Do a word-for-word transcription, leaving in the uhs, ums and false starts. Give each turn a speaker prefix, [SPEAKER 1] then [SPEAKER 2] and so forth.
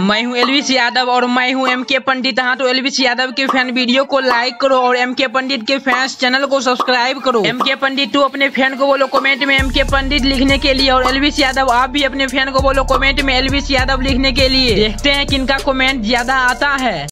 [SPEAKER 1] मैं हूं एलविश यादव और मैं हूं एम के पंडित। हाँ तो एलविश यादव के फैन वीडियो को लाइक करो और एम के पंडित के फैंस चैनल को सब्सक्राइब करो। एम के पंडित टू अपने फैन को बोलो कमेंट में एम के पंडित लिखने के लिए, और एलविश यादव आप भी अपने फैन को बोलो कमेंट में एलविश यादव लिखने के लिए। देखते हैं किनका कमेंट ज्यादा आता है।